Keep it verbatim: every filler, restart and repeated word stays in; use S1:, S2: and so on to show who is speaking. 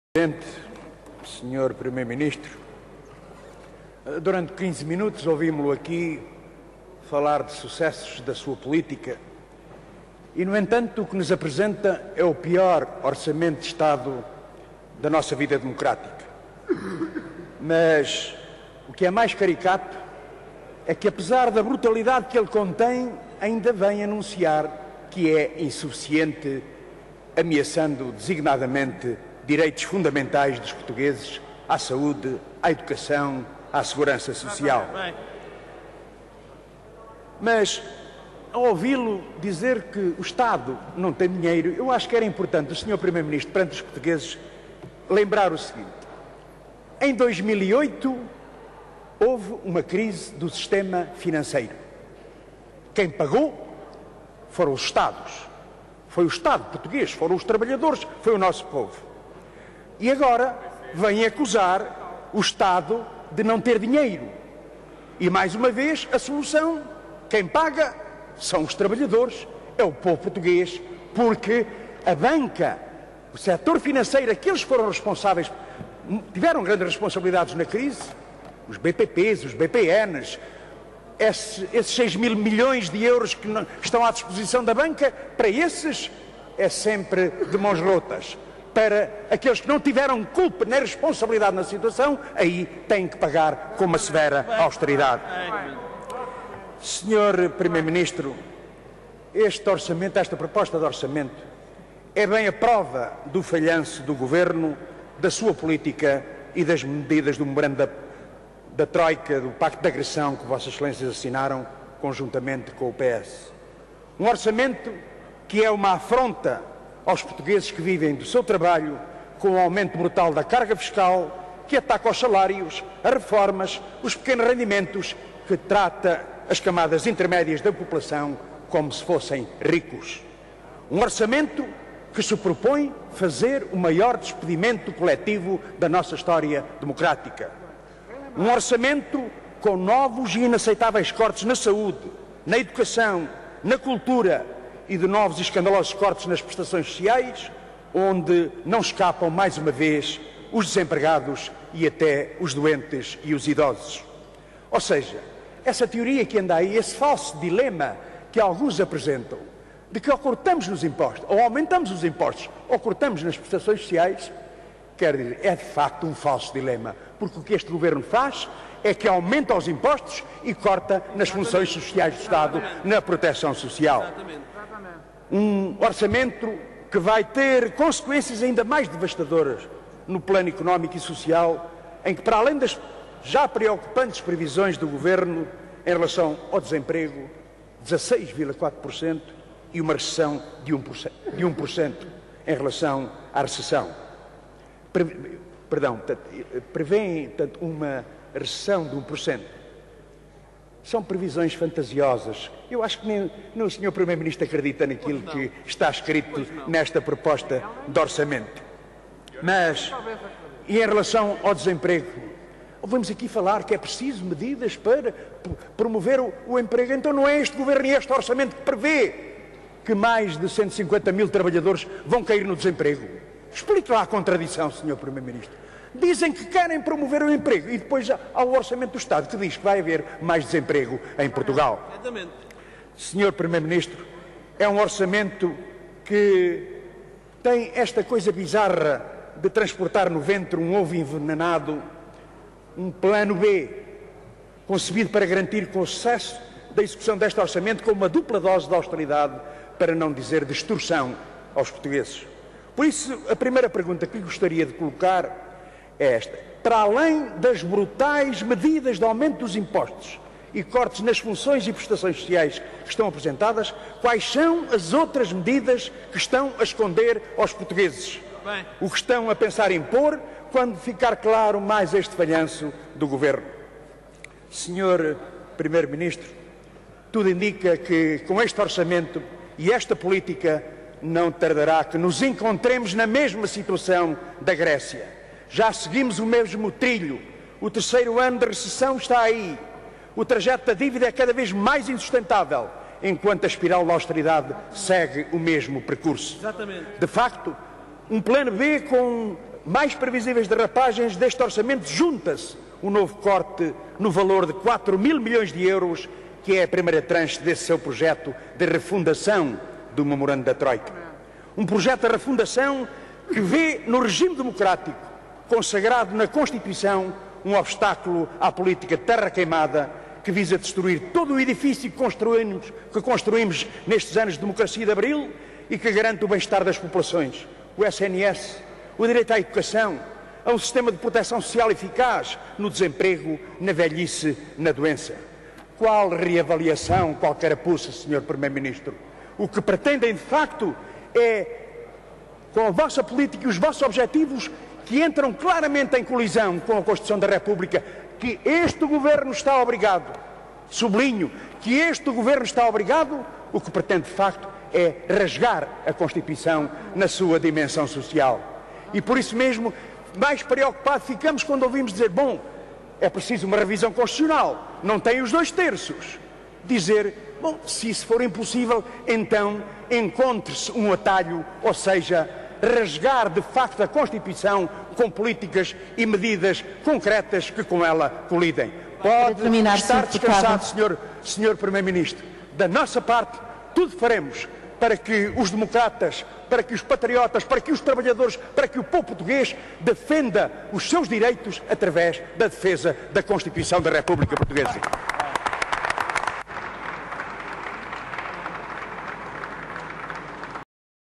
S1: Presidente, senhor Primeiro-Ministro, durante quinze minutos ouvimos-lo aqui falar de sucessos da sua política e, no entanto, o que nos apresenta é o pior orçamento de Estado da nossa vida democrática. Mas o que é mais caricato é que, apesar da brutalidade que ele contém, ainda vem anunciar que é insuficiente, ameaçando designadamente direitos fundamentais dos portugueses à saúde, à educação, à segurança social. Mas, ao ouvi-lo dizer que o Estado não tem dinheiro, eu acho que era importante o senhor Primeiro-Ministro, perante os portugueses, lembrar o seguinte: em dois mil e oito houve uma crise do sistema financeiro. Quem pagou foram os Estados. Foi o Estado português, foram os trabalhadores, foi o nosso povo. E agora vem acusar o Estado de não ter dinheiro. E, mais uma vez, a solução, quem paga são os trabalhadores, é o povo português, porque a banca, o setor financeiro, aqueles que foram responsáveis, tiveram grandes responsabilidades na crise, os B P Ps, os B P Ns, esse, esses seis mil milhões de euros que, não, que estão à disposição da banca, para esses é sempre de mãos rotas. Para aqueles que não tiveram culpa nem responsabilidade na situação, aí têm que pagar com uma severa austeridade. senhor Primeiro-Ministro, este orçamento, esta proposta de orçamento, é bem a prova do falhanço do Governo, da sua política e das medidas do memorando da, da Troika, do Pacto de Agressão que Vossas Excelências assinaram conjuntamente com o P S. Um orçamento que é uma afronta aos portugueses que vivem do seu trabalho, com o aumento brutal da carga fiscal, que ataca os salários, as reformas, os pequenos rendimentos, que trata as camadas intermédias da população como se fossem ricos. Um orçamento que se propõe fazer o maior despedimento coletivo da nossa história democrática. Um orçamento com novos e inaceitáveis cortes na saúde, na educação, na cultura, e de novos e escandalosos cortes nas prestações sociais, onde não escapam, mais uma vez, os desempregados e até os doentes e os idosos. Ou seja, essa teoria que anda aí, esse falso dilema que alguns apresentam, de que ou cortamos nos impostos, ou aumentamos os impostos, ou cortamos nas prestações sociais, quer dizer, é de facto um falso dilema, porque o que este Governo faz é que aumenta os impostos e corta nas funções sociais do Estado, na proteção social. Um orçamento que vai ter consequências ainda mais devastadoras no plano económico e social, em que, para além das já preocupantes previsões do Governo em relação ao desemprego, dezasseis vírgula quatro por cento e uma recessão de um por cento, de um por cento em relação à recessão. Pre, perdão, prevêem uma recessão de um por cento. São previsões fantasiosas. Eu acho que nem, nem o senhor Primeiro-Ministro acredita naquilo que está escrito nesta proposta de orçamento. Mas, e em relação ao desemprego, ouvimos aqui falar que é preciso medidas para promover o, o emprego. Então não é este Governo e este orçamento que prevê que mais de cento e cinquenta mil trabalhadores vão cair no desemprego. Explique lá a contradição, senhor Primeiro-Ministro. Dizem que querem promover o emprego e depois há o Orçamento do Estado que diz que vai haver mais desemprego em Portugal. senhor Primeiro-Ministro, é um orçamento que tem esta coisa bizarra de transportar no ventre um ovo envenenado, um plano B, concebido para garantir com o sucesso da execução deste orçamento com uma dupla dose de austeridade, para não dizer de extorsão aos portugueses. Por isso, a primeira pergunta que gostaria de colocar é esta: para além das brutais medidas de aumento dos impostos e cortes nas funções e prestações sociais que estão apresentadas, quais são as outras medidas que estão a esconder aos portugueses? Bem. O que estão a pensar em pôr quando ficar claro mais este falhanço do Governo? senhor Primeiro-Ministro, tudo indica que com este orçamento e esta política não tardará que nos encontremos na mesma situação da Grécia. Já seguimos o mesmo trilho, o terceiro ano de recessão está aí, o trajeto da dívida é cada vez mais insustentável, enquanto a espiral da austeridade segue o mesmo percurso. Exatamente. De facto, um plano B com mais previsíveis derrapagens deste orçamento, junta-se o novo corte no valor de quatro mil milhões de euros, que é a primeira tranche desse seu projeto de refundação do memorando da Troika. Um projeto de refundação que vê no regime democrático, consagrado na Constituição, um obstáculo à política de terra queimada, que visa destruir todo o edifício que construímos, que construímos nestes anos de democracia de Abril e que garante o bem-estar das populações, o S N S, o direito à educação, a um sistema de proteção social eficaz no desemprego, na velhice, na doença. Qual reavaliação, qual carapuça, senhor Primeiro-Ministro? O que pretendem, de facto, é, com a vossa política e os vossos objetivos, que entram claramente em colisão com a Constituição da República, que este Governo está obrigado, sublinho, que este Governo está obrigado, o que pretende, de facto, é rasgar a Constituição na sua dimensão social. E por isso mesmo, mais preocupados ficamos quando ouvimos dizer, bom, é preciso uma revisão constitucional, não tem os dois terços. Dizer, bom, se isso for impossível, então encontre-se um atalho, ou seja, rasgar de facto a Constituição com políticas e medidas concretas que com ela colidem. Pode estar descansado, senhor, senhor Primeiro-Ministro. Da nossa parte, tudo faremos para que os democratas, para que os patriotas, para que os trabalhadores, para que o povo português defenda os seus direitos através da defesa da Constituição da República Portuguesa.